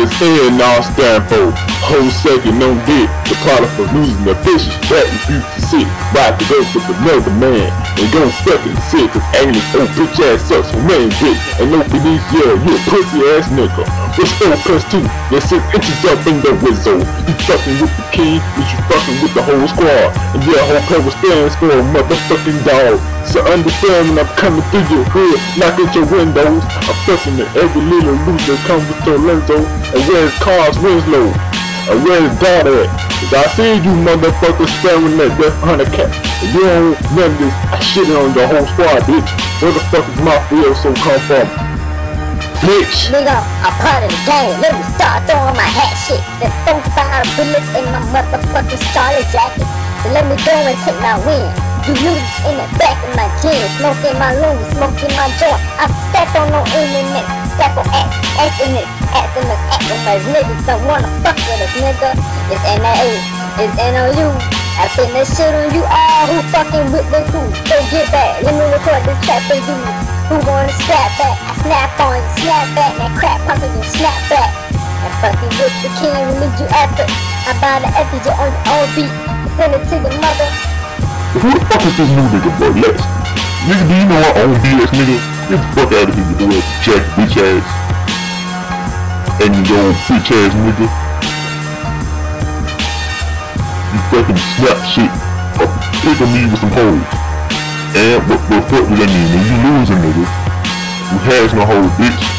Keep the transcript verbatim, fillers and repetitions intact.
S N all stand for whole second on dick. The product for losing the vicious that refuse to sit. Right to go with another man and go fucking sit. Cause ain't old bitch ass sucks for man dick. And no beneath, yeah, you a pussy ass nigga. What's four plus two? You're six inches up in the wizard. You fucking with the king, but you fucking with the whole squad. And yeah, whole Perro stands for a motherfucking dog. So understand when I'm coming through your hood, knock at your windows. I'm fucking at every little loser comes with your lenzo. And where's Carl's Winslow? And where's God at? Cause I see you motherfuckers staring at that hundred cat. And you don't none of this, I shit on the whole squad, bitch. Where the fuck is my field so come from? Bitch! Nigga, I'm part of the game. Let me start throwing my hat shit. There's forty-five bullets in my motherfucking Charlie jacket. So let me go and take my win. You lose in the back of my jeans, smoking my loom, smoking my joint. I'm stacked on no internet, stack on ass, ass in it, ass in the ass on my niggas. Don't wanna fuck with us, nigga. It's N A A, it's N O U. I pin that shit on you all who fucking with the crew. So get back, let me record this trap for you. Who wanna snap back? I snap on you, snap back, that crap pumping you, snap back. And fucking with the king, we need you after. I buy the F D J on your own beat, send it to your mother. Who the fuck is this new nigga, bro? Lex. Nigga, do you know I own B S, nigga? Get the fuck out of here, boy. Jack, bitch ass. And you old bitch ass nigga. You fucking snap shit. Up pick on me with some hoes. And what the fuck does that mean? When you losing, nigga. You has no hoes, bitch.